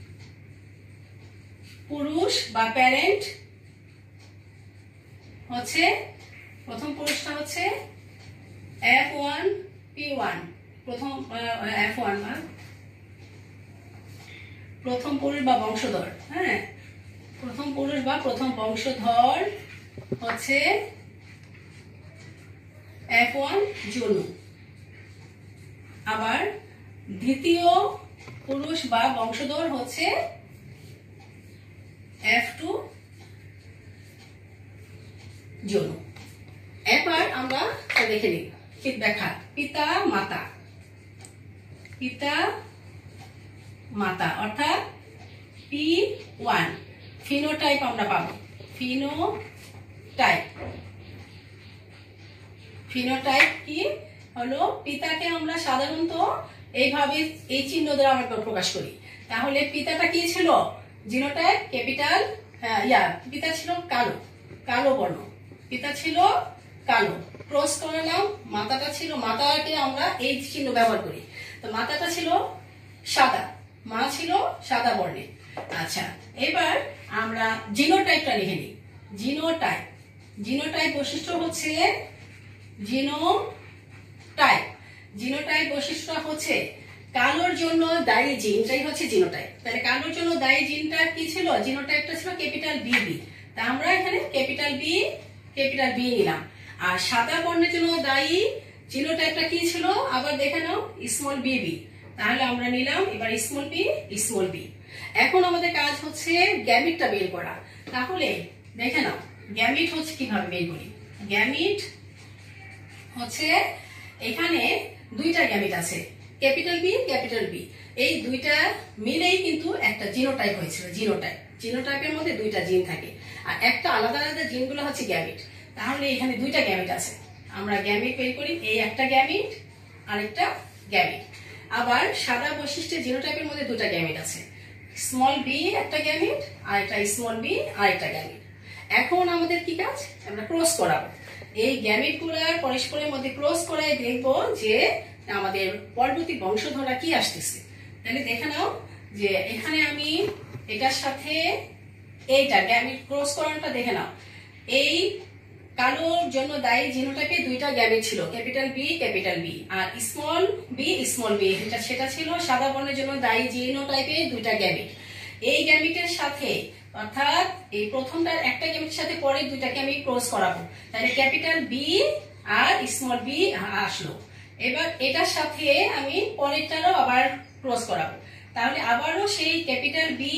পুরুষ বা প্যারেন্ট হচ্ছে, প্রথম পুরুষটা হচ্ছে F1 P1, প্রথম F1 প্রথম পুরুষ বা বংশধর, হ্যাঁ প্রথম পুরুষ বা প্রথম বংশধর হচ্ছে F1 জনু। আবার দ্বিতীয় পুরুষ বা বংশধর হচ্ছে F2 জনু। এবার আমরা দেখে নিই ব্যাখ্যা। পিতা মাতা, পিতা মাতা অর্থাৎ P1 ফিনোটাইপ আমরা পাবো, ফিনোটাইপ। ফিনোটাইপ কি হলো, পিতাকে আমরা সাধারণত এইভাবে এই চিহ্ন দ্বারা আমরা প্রকাশ করি। তাহলে পিতাটা কি ছিল, জিনোটাইপ ক্যাপিটাল, পিতা ছিল কালো, কালো বর্ণ, পিতা ছিল কালো, ক্রস করলাম, মাতাটা ছিল, মাতাকে আমরা এই চিহ্ন ব্যবহার করি, তো মাতাটা ছিল সাদা, মা ছিল সাদা বর্ণের। আচ্ছা, এবার আমরা জিনোটাইপটা লিখে নিই। জিনোটাইপ, জিনোটাইপ বৈশিষ্ট্য হচ্ছে জিনোটাইপ, জিনোটাইপ বৈশিষ্ট্যটা হচ্ছে কালোর জন্য দায়ী জিনটাই হচ্ছে জিনোটাইপ। তাহলে কালোর জন্য দায়ী জিনটা কি ছিল, জিনোটাইপটা ছিল ক্যাপিটাল বি। তা আমরা এখানে ক্যাপিটাল বি নিলাম। আর সাদা বর্ণের জন্য দায়ী জিনোটাইপটা কি ছিল, আবার দেখে নাও স্মল বি। তাহলে আমরা নিলাম এবার স্মল বি। এখন আমাদের কাজ হচ্ছে গ্যামিটটা বের করা। তাহলে দেখে নাও গ্যামিট হচ্ছে কিভাবে বের করি। গ্যামিট হচ্ছে এখানে দুইটা গ্যামিট আছে, ক্যাপিটাল বি, এই দুইটা মিলেই কিন্তু একটা জিনোটাইপ হয়েছিল। জিনোটাইপের মধ্যে দুইটা জিন থাকে, আর একটা আলাদা আলাদা জিনগুলো হচ্ছে গ্যামিট। তাহলে এখানে দুইটা গ্যামিট আছে, আমরা গ্যামিট বের করি, এই একটা গ্যামিট আরেকটা গ্যামিট। আবার সাদা বৈশিষ্ট্যের জিনোটাইপের মধ্যে দুটা গ্যামিট আছে, স্মল বি একটা গ্যামিট আর একটা স্মল বি আরেকটা গ্যামিট। এখন আমাদের কি কাজ, আমরা ক্রস করাবো, এই গ্যামিট গুলার পরস্পরের মধ্যে ক্রস করাই দেখবো যে আমাদের পরবর্তী বংশধরা কি আসতেছে। তাহলে দেখে নাও যে এখানে আমি এটার সাথে এইটা গ্যামিট ক্রস করানোটা দেখে নাও, এই কালোর জন্য দায়ী জিনোটাইপে দুইটা গ্যামিট ছিল, ক্যাপিটাল বি আর স্মল বি সেটা ছিল সাদা বর্ণের জন্য দায়ী জিনোটাইপে দুইটা গ্যামিট। এই গ্যামিটের সাথে অর্থাৎ এই প্রথমটার একটা গ্যামিটের সাথে পরে দুইটাকে আমি ক্রস করাবো, তাহলে ক্যাপিটাল বি আর স্মল বি আসলো। এবার এটার সাথে আমি পরেরটারও আবার ক্রস করাবো, তাহলে আবারও সেই ক্যাপিটাল বি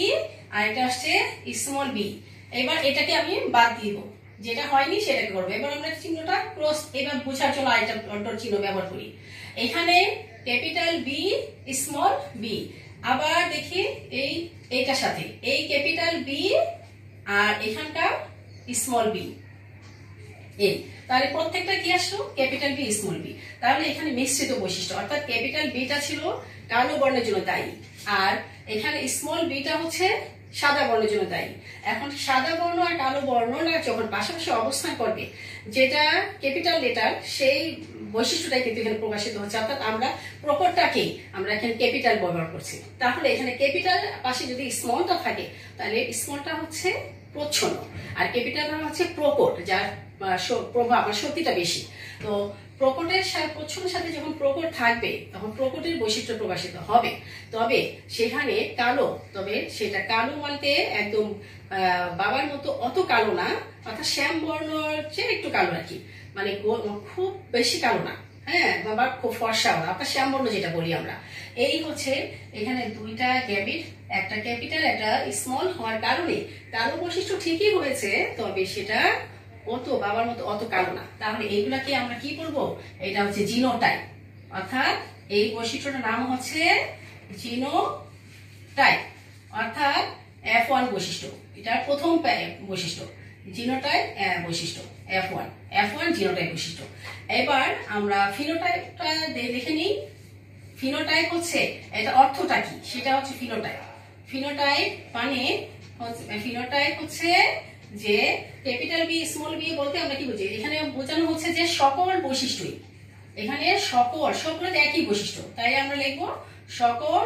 আর এটা আসছে স্মল বি। এবার এটাকে আমি বাদ দিব, যেটা হয়নি সেটাকে করবো। এবার আমরা চিহ্নটা ক্রস এবার বোঝার জন্য আরেকটা ডট চিহ্ন ব্যবহার করি। এখানে ক্যাপিটাল বি স্মল বি, আবার দেখি এইটার সাথে এই ক্যাপিটাল বি আর এখানকার স্মল বি, এই তাহলে প্রত্যেকটা কি আসলো ক্যাপিটাল বি স্মল বি। তাহলে এখানে মিশ্রিত বৈশিষ্ট্য, অর্থাৎ ক্যাপিটাল বিটা ছিল কালো বর্ণের জন্য দায়ী, আর এখানে স্মল বিটা হচ্ছে সাদা বর্ণের জন্য দায়ী। এখন সাদা বর্ণ আর কালো বর্ণটা যখন পাশাপাশি অবস্থান করবে, যেটা ক্যাপিটাল লেটার সেই বৈশিষ্ট্যটাই কিন্তু এখানে প্রকাশিত হচ্ছে, অর্থাৎ আমরা প্রকটটাকে আমরা এখানে ক্যাপিটাল ব্যবহার করছি। তাহলে এখানে ক্যাপিটাল পাশে যদি স্মলটা থাকে, তাহলে স্মলটা হচ্ছে প্রচ্ছন্ন আর ক্যাপিটালটা হচ্ছে প্রকট, যার প্রভাব বা শক্তিটা বেশি। তো প্রকটের প্রচ্ছন্নের সাথে যখন প্রকট থাকবে তখন প্রকটের বৈশিষ্ট্য প্রকাশিত হবে। তবে সেখানে কালো, তবে সেটা কালো বলতে একদম বাবার মতো অত কালো না, অর্থাৎ শ্যাম বর্ণর চেয়ে একটু কালো আর কি, মানে খুব বেশি কালো না, হ্যাঁ, বাবা খুব ফর্সাও না, অর্থাৎ শ্যাম বর্ণ যেটা বলি আমরা। এই হচ্ছে এখানে দুইটা গ্যামিট, একটা ক্যাপিটাল একটা স্মল হওয়ার কারণে কালো বৈশিষ্ট্য ঠিকই হয়েছে, তবে সেটা অত বাবার মতো অত কালো না। তাহলে এইগুলাকে আমরা কি বলবো, এটা হচ্ছে জিনোটাইপ, অর্থাৎ এই বৈশিষ্ট্যটার নাম হচ্ছে জিনোটাইপ, অর্থাৎ F1 বৈশিষ্ট্য, এটা প্রথম বৈশিষ্ট্য জিনোটাইপ বৈশিষ্ট্য F1 জিনোটাইপ বৈশিষ্ট্য। এবার আমরা ফিনোটাইপটা দেখে নিই। ফিনোটাইপ হচ্ছে এটা অর্থটা কি, সেটা হচ্ছে ফিনোটাইপ। ফিনোটাইপ মানে ফিনোটাইপ হচ্ছে যে ক্যাপিটাল বি স্মল বি বলতে আমরা কি বুঝি, এখানে বোঝানো হচ্ছে যে সকল বৈশিষ্ট্যই, এখানে সবগুলো একই বৈশিষ্ট্য, তাই আমরা লিখবো সকল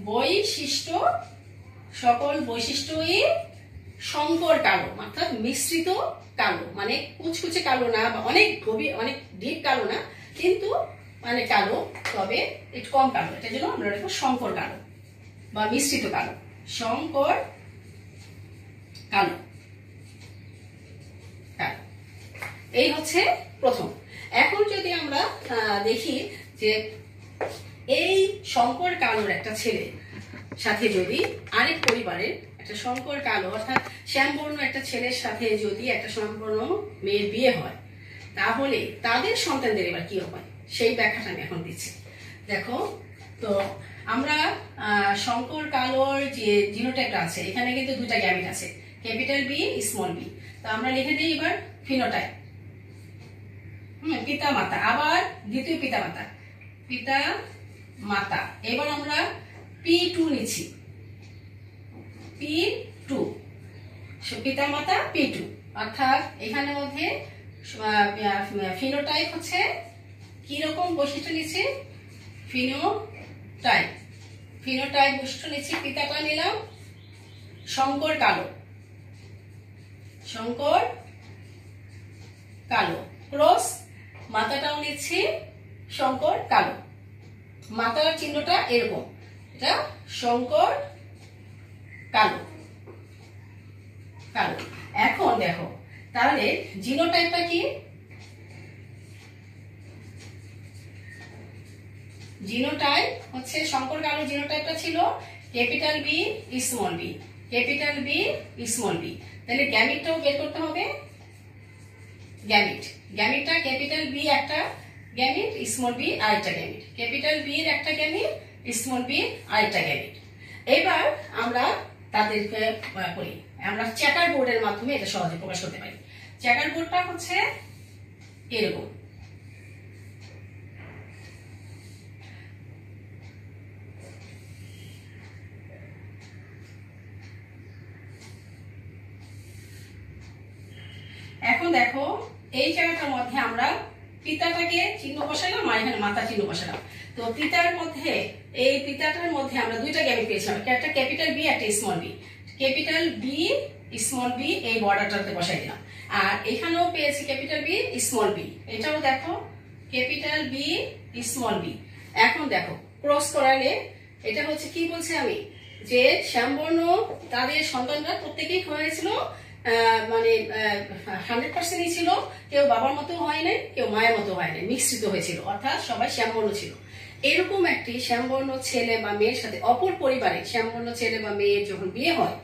বৈশিষ্ট্যই সংকর কালো, অর্থাৎ মিশ্রিত কালো, মানে কুচকুচে কালো না বা অনেক গভীর অনেক ডিপ কালো না, কিন্তু মানে কালো তবে একটু কম কালো, এটার জন্য আমরা লিখবো সংকর কালো বা মিশ্রিত কালো, সংকর কালো। এই হচ্ছে প্রথম। এখন যদি আমরা দেখি যে এই শঙ্কর কালোর একটা ছেলে সাথে যদি আরেক পরিবারের একটা শঙ্কর কালো অর্থাৎ শ্যামবর্ণ একটা ছেলের সাথে যদি একটা শ্যামবর্ণ মেয়ের বিয়ে হয়, তাহলে তাদের সন্তানদের এবার কি হয় সেই ব্যাখ্যাটা আমি এখন দিচ্ছি। দেখো, তো আমরা শঙ্কর কালোর যে জিনোটাইপটা আছে, এখানে কিন্তু দুটা গ্যামিট আছে, ক্যাপিটাল বি স্মল বি। তো আমরা লিখে দিই এবার ফিনোটাইপ, পিতা মাতা, আবার দ্বিতীয় পিতা মাতা। এবার আমরা P2 নিচ্ছি, P2 পিতা মাতা P2, অর্থাৎ এখানে মধ্যে ফিনোটাইপ হচ্ছে কি রকম বৈশিষ্ট্য নিচ্ছে, ফিনোটাইপ বৈশিষ্ট্য নিচ্ছি, পিতাটা নিলাম শঙ্কর কালো ক্রস, মাথাটাও নিচ্ছি শঙ্কর কালো, মাথার চিহ্নটা এরকম, এটা শঙ্কর কালো। এখন দেখো তাহলে জিনোটাইপটা কি, জিনোটাইপ হচ্ছে শঙ্কর কালো জিনোটাইপটা ছিল ক্যাপিটাল বি স্মল বি। তাহলে গ্যামিটটাও বের করতে হবে, গ্যামিটটা ক্যাপিটাল বি একটা গ্যামিট, স্মল বি আরেকটা গ্যামিট, ক্যাপিটাল বি এর একটা গ্যামিট, স্মল বি আরেকটা গ্যামিট। এবার আমরা তাদেরকে করি, আমরা চেকার বোর্ডের মাধ্যমে এটা সহজে প্রকাশ করতে পারি। চেকার বোর্ডটা হচ্ছে এরকম, এখন দেখো এই জায়গাটার মধ্যে আমরা পিতাটাকে চিহ্ন বসালাম আর এখানে মাতা চিহ্ন বসালাম। তো পিতাটার মধ্যে আমরা দুইটা গ্যামিট পেয়েছিলাম, একটা ক্যাপিটাল বি একটা small B, capital B small B এই বর্ডারটাতে বসাই দিলাম। আর এখানেও পেয়েছি ক্যাপিটাল বি স্মল বি, এটাও দেখো ক্যাপিটাল বি স্মল বি। এখন দেখো ক্রস করালে এটা হচ্ছে কি বলছে আমি, যে শ্যামবর্ণ তাদের সন্তানরা প্রত্যেকেই হয়েছিল মানে 100%ই ছিল, কেউ বাবার মতো হয় নাই, কেউ মায়ের মতো হয় নাই, মিশ্রিত হয়েছিল, অর্থাৎ সবাই শ্যামবর্ণ ছিল। এরকম একটি শ্যামবর্ণ ছেলে বা মেয়ের সাথে অপর পরিবারে শ্যামবর্ণ ছেলে বা মেয়ের যখন বিয়ে হয়,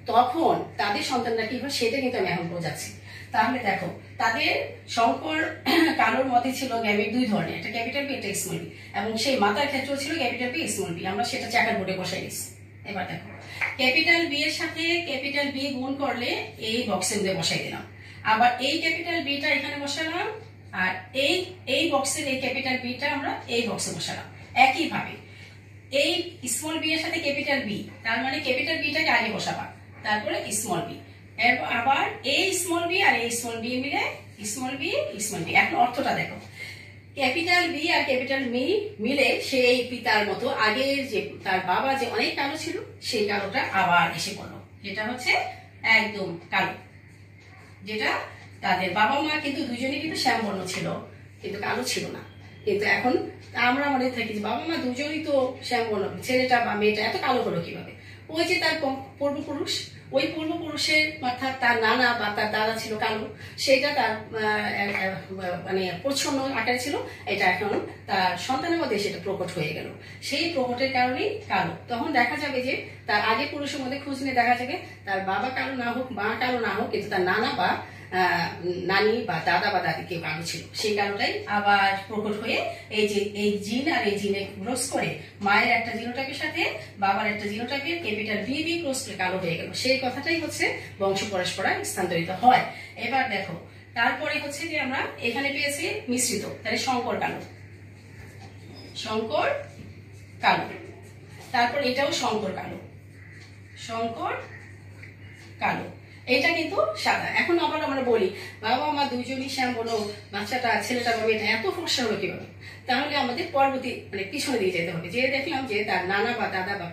তখন তাদের সন্তানরা কি হয় সেটা কিন্তু আমি এখন বোঝাচ্ছি। তাহলে দেখো, তাদের শঙ্কর কালোর মধ্যে ছিল গ্যামেট দুই ধরনের, একটা ক্যাপিটাল বি, একটা স্মল বি, এবং সেই মাতার ক্ষেত্রেও ছিল ক্যাপিটাল বি, স্মল বি। আমরা সেটা চাকার বোর্ডে বসাই দিচ্ছি। এবার দেখো, ক্যাপিটাল বি এর সাথে ক্যাপিটাল বি গুণ করলে এই বক্সের মধ্যে বসাই দিলাম, আবার এই ক্যাপিটাল বিটা এখানে বসালাম, আর এই বক্সের এই ক্যাপিটাল বিটা আমরা এই বক্সে বসালাম। একইভাবে এই স্মল বি এর সাথে ক্যাপিটাল বি, তার মানে ক্যাপিটাল বিটাকে আগে বসাবা, তারপরে স্মল বি, আবার এই স্মল বি আর এই স্মল বি মিলে স্মল বি স্মল বি। এখন অর্থটা দেখো, ক্যাপিটাল বি আর ক্যাপিটাল বি মিলে সেই পিতার মতো আগের যে তার বাবা যে অনেক কালো ছিল সেই কালোটা আবার এসে পড়লো, যেটা হচ্ছে একদম কালো, যেটা তাদের বাবা মা কিন্তু দুজনেই কিন্তু শ্যামবর্ণ ছিল, কিন্তু কালো ছিল না। কিন্তু এখন আমরা মনে থাকি যে বাবা মা দুজনই তো শ্যামবর্ণ, ছেলেটা বা মেয়েটা এত কালো হলো কিভাবে? ওই যে তার পূর্বপুরুষ, ওই পূর্বপুরুষের অর্থাৎ তার নানা বা তার দাদা ছিল কালো, সেটা তার মানে প্রচ্ছন্ন আকারে ছিল, এটা এখন তার সন্তানের মধ্যে সেটা প্রকট হয়ে গেল। সেই প্রকটের কারণেই কালো। তখন দেখা যাবে যে তার আগে পুরুষের মধ্যে খোঁজ নিয়ে দেখা যাবে তার বাবা কালো না হোক, মা কালো না হোক, কিন্তু তার নানা বা নানি বা দাদা বা দাদি কেউ কালো ছিল, সেই কালোটাই আবার প্রকট হয়ে এই যে এই জিন আর এই জিনে ক্রস করে মায়ের একটা জিনোটাইপের সাথে বাবার একটা জিনোটাইপের ক্যাপিটাল বি বি ক্রস করে কালো হয়ে গেল। সেই কথাটাই হচ্ছে বংশ পরস্পরায় স্থানান্তরিত হয়। এবার দেখো, তারপরে হচ্ছে যে আমরা এখানে পেয়েছি মিশ্রিত, তাহলে শঙ্কর কালো, শঙ্কর কালো, তারপর এটাও শঙ্কর কালো, শঙ্কর কালো, এটা কিন্তু সাদা। এখন আবার আমরা বলি বাবা মা দুজনই শ্যামবর্ণ, বাচ্চাটা ছেলেটা বা মেয়েটা এত ফর্সা হলো কিভাবে? তাহলে আমাদের পরবর্তী মানে পিছনে দিয়ে যেতে হবে, যে দেখলাম যে তার নানা বা দাদা বা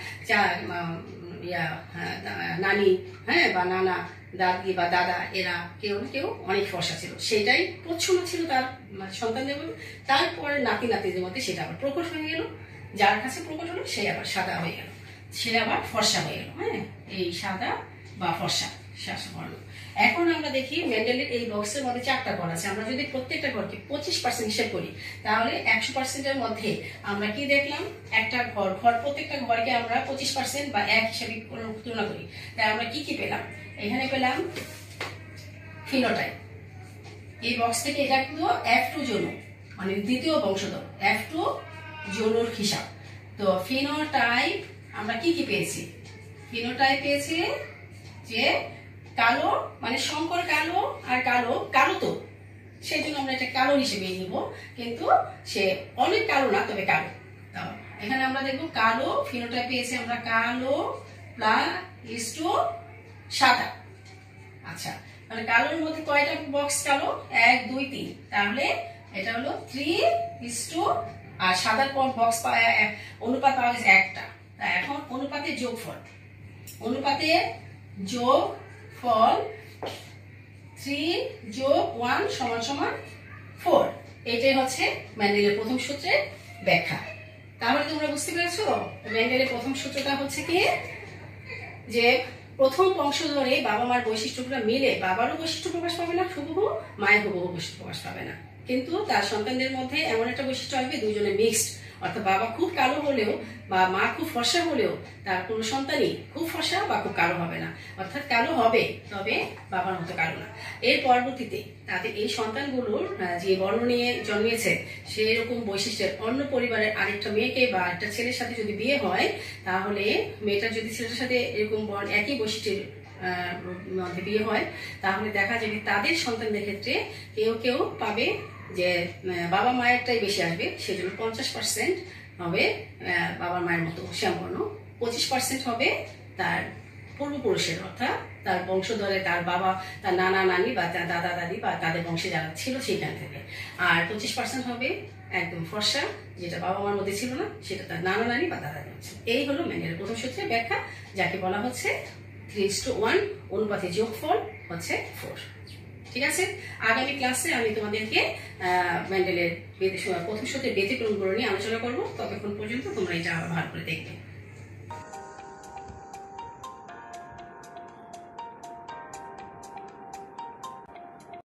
নানি, হ্যাঁ, বা নানা দাদি বা দাদা, এরা কেউ না কেউ অনেক ফর্সা ছিল, সেটাই প্রচ্ছন্ন ছিল তার সন্তানদের মধ্যে। তারপরে নাতি নাতিদের মধ্যে সেটা আবার প্রকট হয়ে গেল, যার কাছে প্রকট হলো সে আবার সাদা হয়ে গেল, সে আবার ফর্সা হয়ে গেল। হ্যাঁ, এই সাদা বা ফর্সা শ্বাসবর্ণ। এখন আমরা দেখি মেন্ডেলের এই বক্সের মধ্যে 4টা ঘর আছে। আমরা যদি প্রত্যেকটা ঘরকে 25% হিসেব করি, তাহলে 100%-এর মধ্যে আমরা কি দেখলাম? একটা ঘর প্রত্যেকটা ঘরকে আমরা 25% বা 1 হিসেবে তুলনা করি। তাই আমরা কি কি পেলাম? এখানে পেলাম ফিনোটাইপ। এই বক্স থেকে এটা কিন্তু F2 যৌন, মানে দ্বিতীয় বংশধর, F2 যৌনর হিসাব। তো ফিনোটাইপ আমরা কি কি পেয়েছি? ফিনোটাইপ পেয়েছি যে কালো, মানে শঙ্কর কালো, আর কালো কালো তো সেই জন্য আমরা এটা কালো হিসেবে নিব, কিন্তু সে অনেক কালো না, তবে কালো। এখানে আমরা দেখবো কালো ফিনোটাইপ পেয়েছি আমরা, কালো প্লাস টু সাদা। আচ্ছা, মানে কালোর মধ্যে কয়টা বক্স কালো? 1 2 3, তাহলে এটা হলো 3:2, আর সাদার বক্স অনুপাত পাওয়া গেছে 1টা। এখন অনুপাতের যোগফল, অনুপাতের যোগফল 3 যোগ 1 সমান সমান 4। এটাই হচ্ছে মেন্ডেলের প্রথম সূত্রের ব্যাখ্যা। তাহলে তোমরা বুঝতে পেরেছো মেন্ডেলের প্রথম সূত্রটা হচ্ছে কি, যে প্রথম বংশধরে বাবা মার বৈশিষ্ট্যগুলো মিলে বাবারও বৈশিষ্ট্য প্রকাশ পাবে না হুবহু, মায়ের হুবহু বৈশিষ্ট্য প্রকাশ পাবে না, কিন্তু তার সন্তানদের মধ্যে এমন একটা বৈশিষ্ট্য আসবে দুজনে মিক্সড। অর্থাৎ বাবা খুব কালো হলেও বা মা খুব ফর্সা হলেও তার কোনো সন্তানই খুব ফর্সা বা খুব কালো হবে না, অর্থাৎ কালো হবে তবে বাবার মতো কালো না। এর পরবর্তীতে তাদের এই সন্তানগুলোর যে বর্ণ নিয়ে জন্মিয়েছে সেই রকম বৈশিষ্ট্যের অন্য পরিবারের আরেকটা মেয়েকে বা একটা ছেলের সাথে যদি বিয়ে হয়, তাহলে মেয়েটার যদি ছেলের সাথে এরকম একই বৈশিষ্ট্যের মধ্যে বিয়ে হয়, তাহলে দেখা যাবে তাদের সন্তানদের ক্ষেত্রে কেউ কেউ পাবে যে বাবা মায়েরটাই বেশি আসবে, সেজন্য 50% হবে বাবা মায়ের মতো শ্যামবর্ণ, 25% হবে তার পূর্বপুরুষের, অর্থাৎ তার বংশধরে তার বাবা, তার নানা নানি বা তার দাদা দাদি বা তাদের বংশে যারা ছিল সেইখান থেকে, আর 25% হবে একদম ফর্সা, যেটা বাবা মার মধ্যে ছিল না, সেটা তার নানা নানি বা দাদা দাদি। এই হলো মেন্ডেলের প্রথম সূত্রের ব্যাখ্যা, যাকে বলা হচ্ছে 3:1 অনুপাতের যোগফল হচ্ছে 4। ঠিক আছে, আগামী ক্লাসে আমি তোমাদেরকে মেন্ডেলের প্রথম সূত্রের ব্যতিক্রমগুলো নিয়ে আলোচনা করবো। ততক্ষণ পর্যন্ত তোমরা এটা ভালো করে দেখবে।